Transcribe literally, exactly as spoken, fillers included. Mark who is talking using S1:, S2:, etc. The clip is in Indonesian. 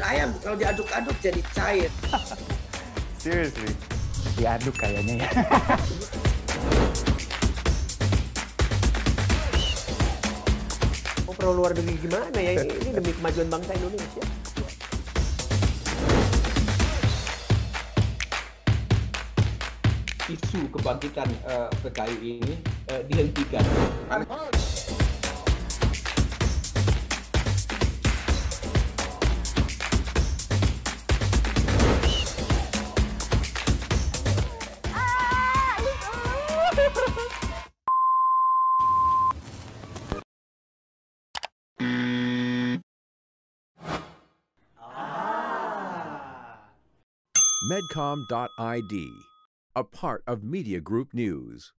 S1: ayam kalau diaduk-aduk jadi cair.
S2: Seriously? Diaduk kayaknya ya.
S3: Oh, perlu luar negeri gimana ya? Ini demi kemajuan bangsa Indonesia.
S4: Isu kebangkitan uh, P K I ini uh, dihentikan.
S5: Medcom dot I D, a part of Media Group News.